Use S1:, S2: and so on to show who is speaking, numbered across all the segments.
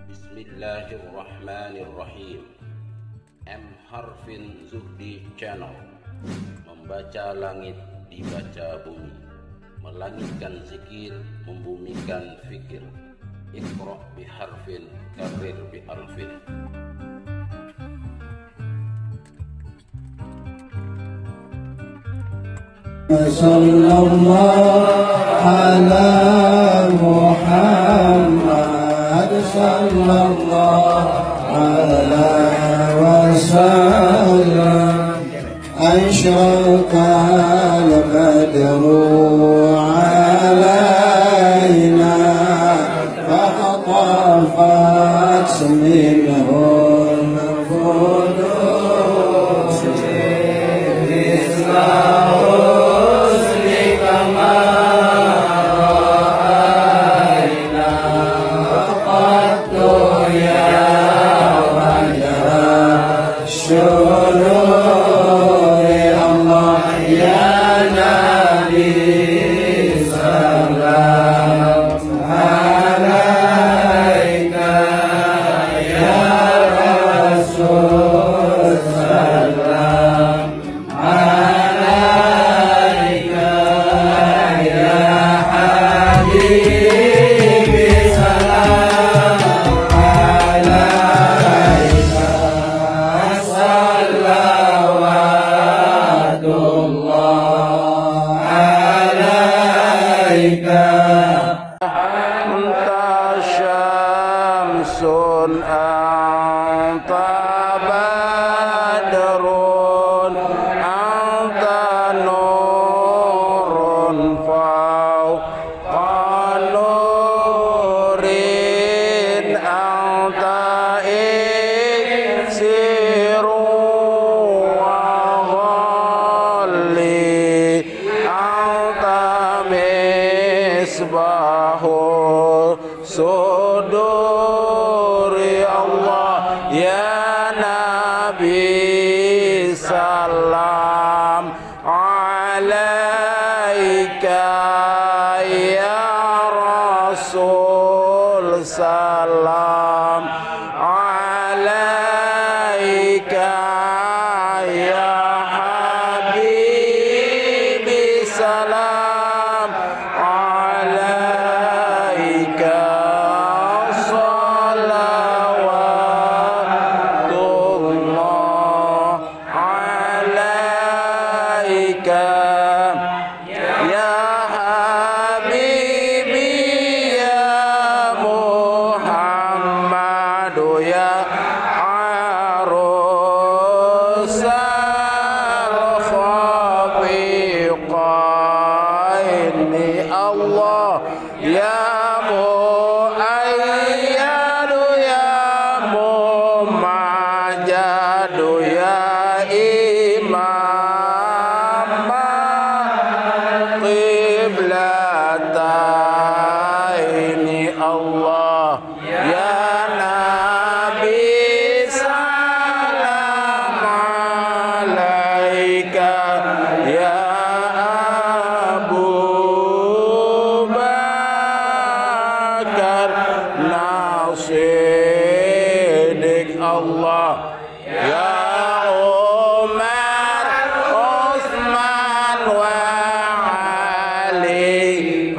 S1: Bismillahirrahmanirrahim. M Harfin Zuhdi Channel, membaca langit, dibaca bumi, melangitkan zikir, membumikan fikir. Iqra bi harfin, karir bi alfin.
S2: Sallallahu ala Muhammad, sallallahu alaihi wasallam. Asyraqal badru alaina, faqtafat minhul qudus.
S1: Anta syamsun, anta badrun, anta nurun fawqa nurin, anta iksirun wa ghalli, anta misbahu suduri. Allah ya Nabi, salam alaika, ya Rasul, salam alaika, ya Habibi, salam alaika, salawatullah alaika, ya Habibi, ya Muhammad, ya arusal khafiqaini. Allah ya muayyadu, ya mumajadu, ya imam qiblataini. Allah ya Nabi, salam alaika, ya Abu Bakar Nasidik. Allah ya Umar, Utsman wa Ali,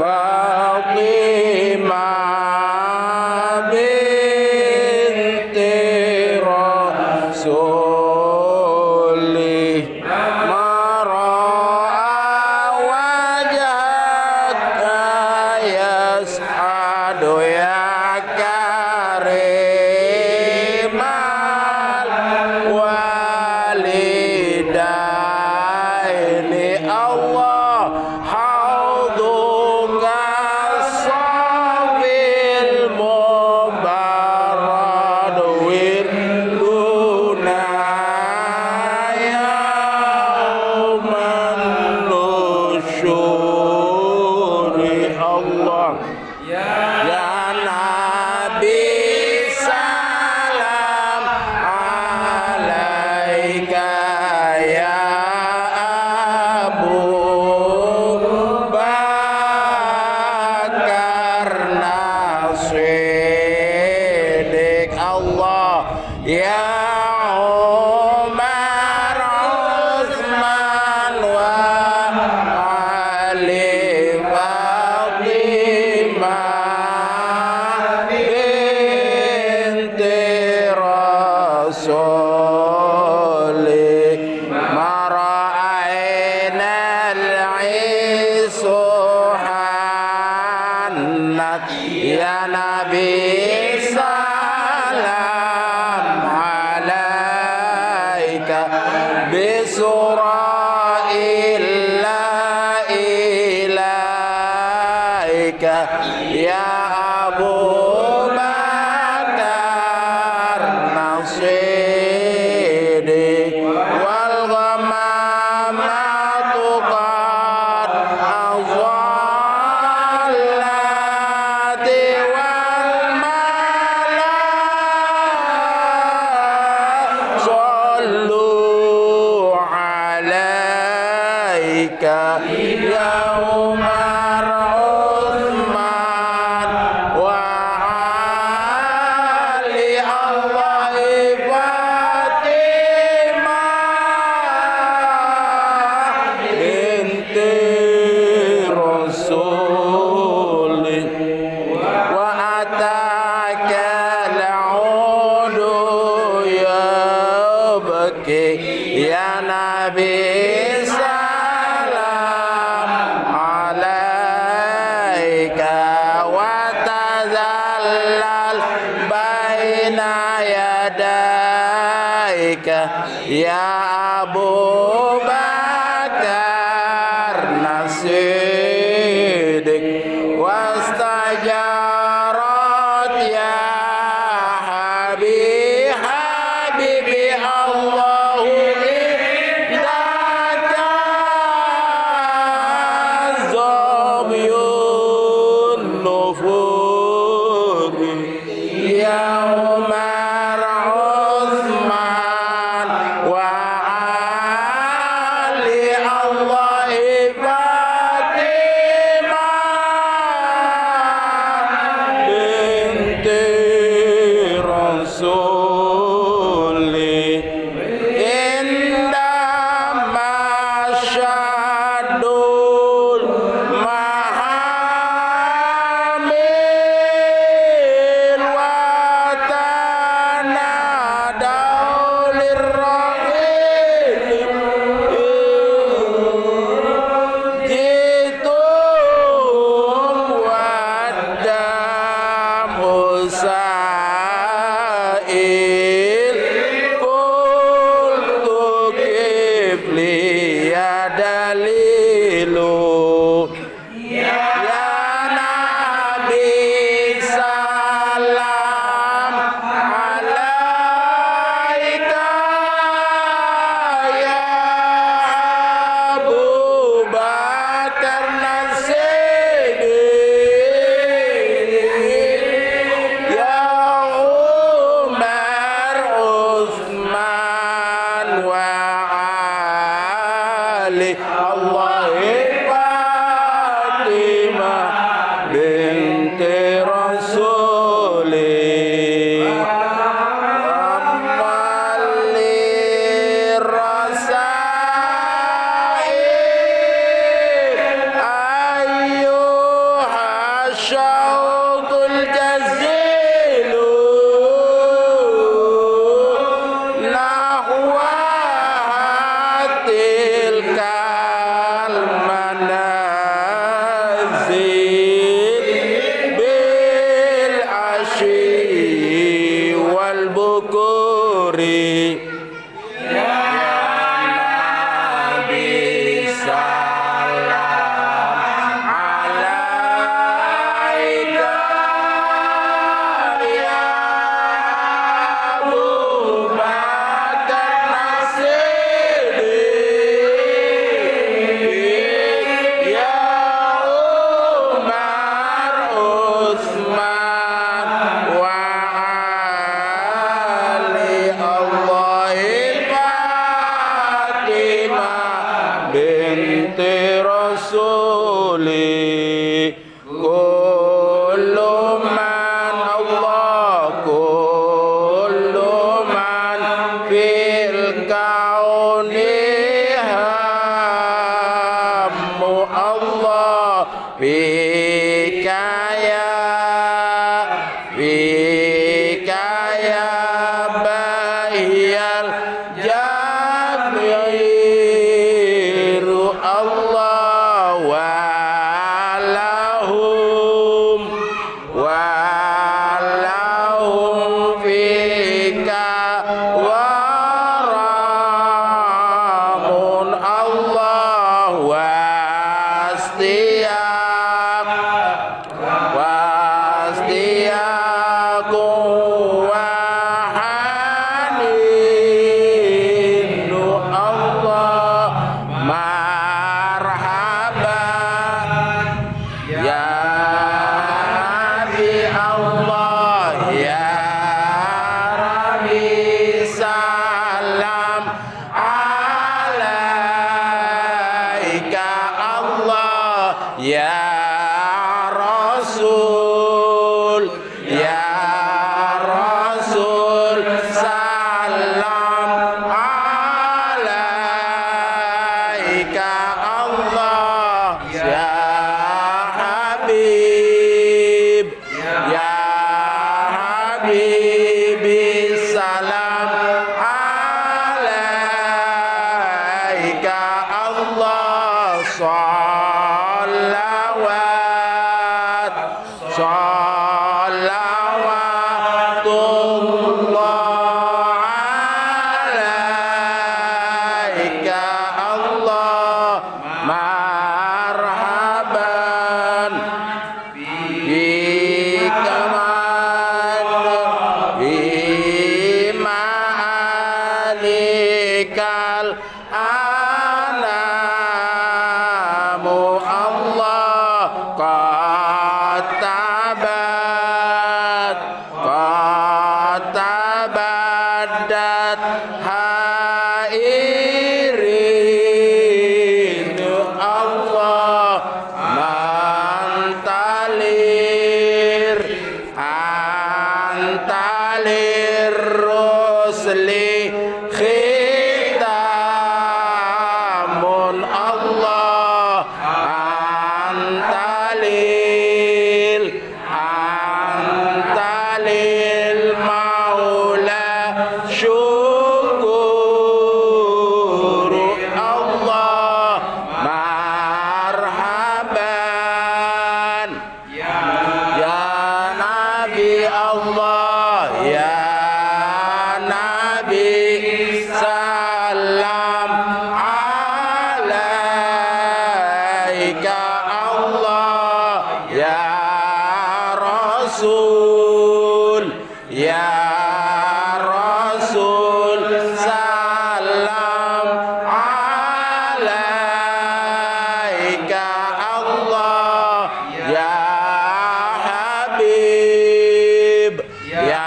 S1: Fatimah binti Rasulih, mara'a wajhaka yas'adu ya karimal wa Ya Umar Utsman wa Ali Fatimah binti Rasul mara'aina al-isuhanat ya Nabi salam alaika bisura illa ilaika ya Abu Bakar Nasidik wal ghamamatu qad azallati wal malak sallu alaika ya Umar Utsman wa Ali Allah Fatimah binti Rasul wa ataka al-udu yabki ya Nabi salam alaika wa tazallal baina yadaika ya Abu Bakar Nasidik wastajarat ya Habibi Allahu indaka zamyun nufuri ya Umar Utsman wa Ali Allah Fatimah binti Rasul indama syadul mahamil wa tanadaw lirrahim jitum waddam usail qultu kibli ya dalilu ya Nabi salam alaika ya Abu Bakar Nasidik ya Umar Utsman wa Ali Allah Fatimah binti Rasul amali rasail ayyuha syauqul jazilu nahwa tilkal manazil bil ashi wal bukuri ya Nabi salam alaika ya Abu Bakar Nasidik ya Umar Utsman wa wa haninu Allah marhaban ya Nabi Allah ya Rabbi salam alaika Allah ya Rasul ya Rasul salam alaika Allah ya Habib ya Habibi salam alaika Allah salawat salawatullah alaika Allah marhaban bika ma'alikal anamu Allah qatabadat hairin Allah antalir rusli khitamun Allah antalil maula syukuru Allah marhaban ya Nabi Allah ya Nabi salam alaika Allah ya Rasul ya Rasul salam alaika Allah ya Habib ya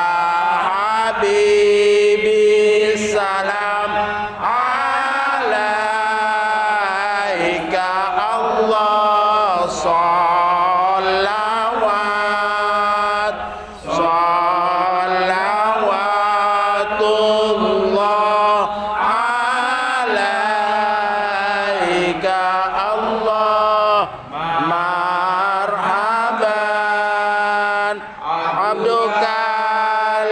S1: Habibi salam alaika Allah salawat salawatullah alaika Allah marhaban abdukal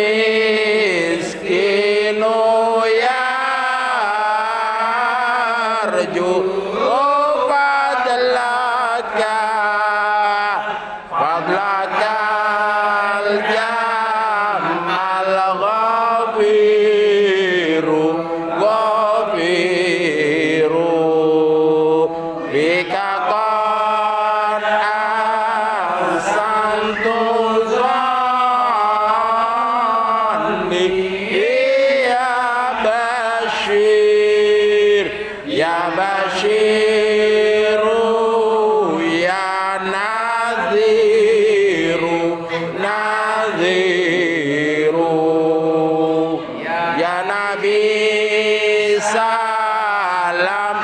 S1: miskinu yarju fadlakal jamal ghafiru bika qad ahsantu zanni ya Bashir ya Bashiru ya Nadhiru ya Nabi salam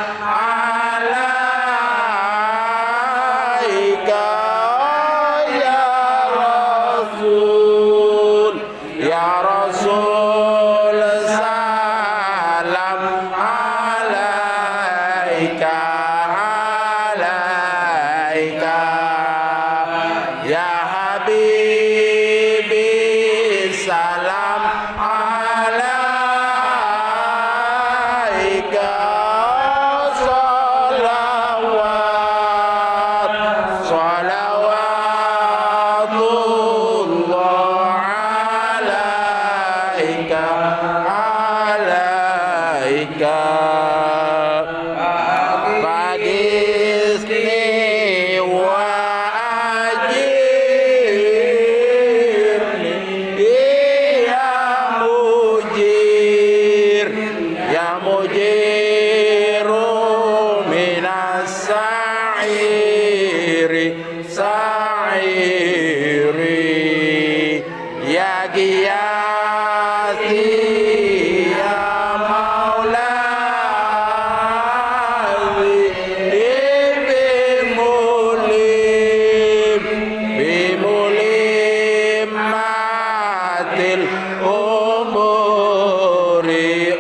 S1: alaika ya Rasul salam alaika ya Habibi salam alaika salawatullah alaika ya Giyasi ya Maulai bimulim matil umuri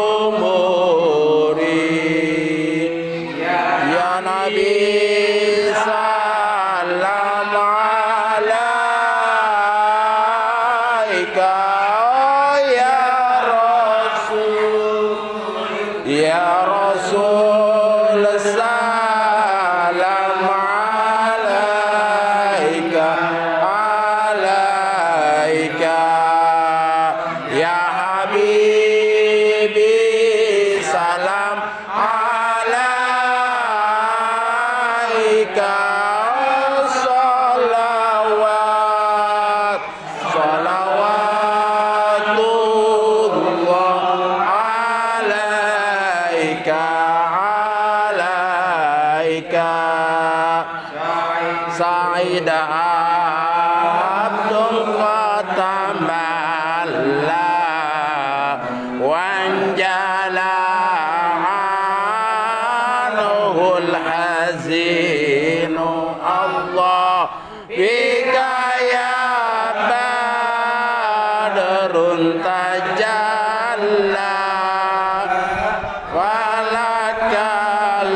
S1: ya Nabi salam alaika ya Rasul salam alaika ya Habibi salam alaika salawatullah alaika Sa'id Abdul Qatamalla wanjala anhul hazinu Allah bika ya badrun tajalla walakal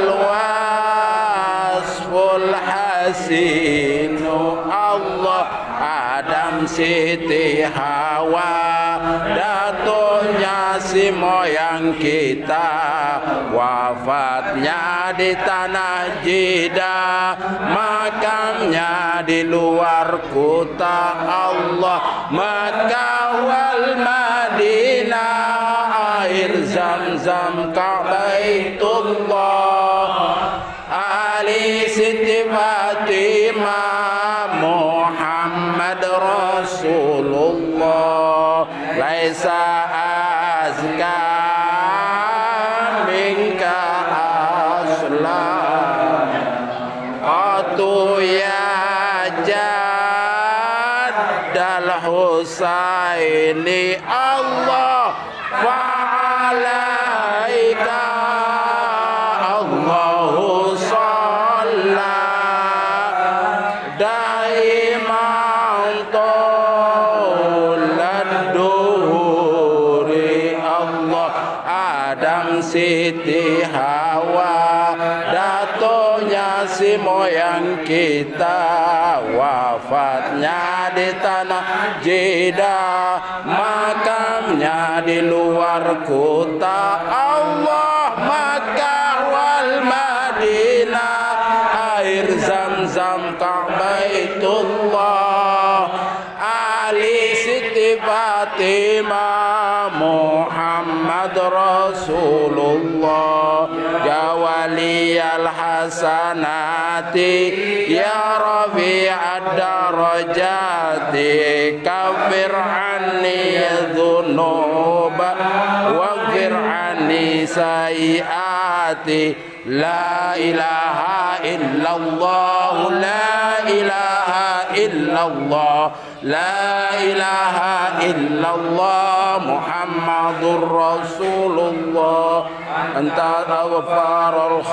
S1: wasful hasinu Allah Adam Siti Hawa datunya si moyang kita wafatnya di tanah Jeddah makamnya di luar kota Allah Makkah wal Madinah air Zam-Zam Ka'baitullah Ali Siti Fatimah Muhammad Rasulullah laisa azka minka aslan qatu ya jaddal Husaini Allah fa'alaika Allahu shalla daiman toladuhuri Allah Adam Siti Hawa datonya si moyang kita wafatnya di tanah Jeddah makamnya di luar kota Allah Makkah wal Madinah air Zam-Zam Ka'baitullah Ali Siti Fatimah Muhammad Rasulullah ya waliyal hasanati ya rafi'ad darajati kafir anni dhunuba waghfir anni sayiati La ilaha illallah La ilaha illallah La ilaha illallah Muhammadur Rasulullah Anta aghfarul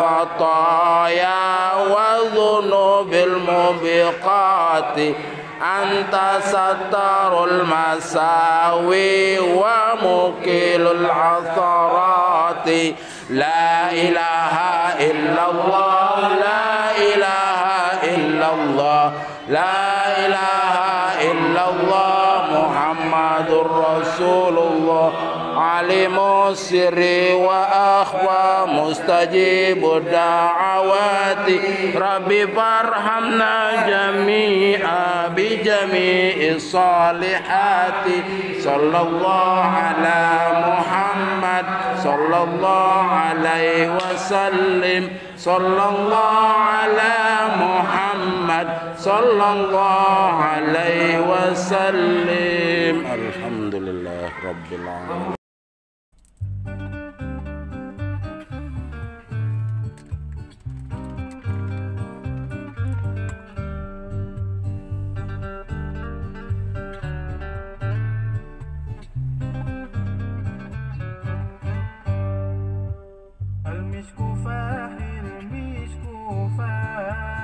S1: khataya wa dhunubil mubiqati Anta sattarul masawi wa mukilul atharati La ilaha illallah La ilaha illallah La ilaha illallah Muhammadur Rasulullah Alimu sirri wa akhwa Mustajibu da'awati Rabbi farhamna jami'a Bi jami'i salihati Sallallahu ala Muhammad Sallallahu alaihi wasallim Sallallahu ala Muhammad Sallallahu alaihi wasallim Alhamdulillah Rabbil alamin.
S3: فاح المسك فاح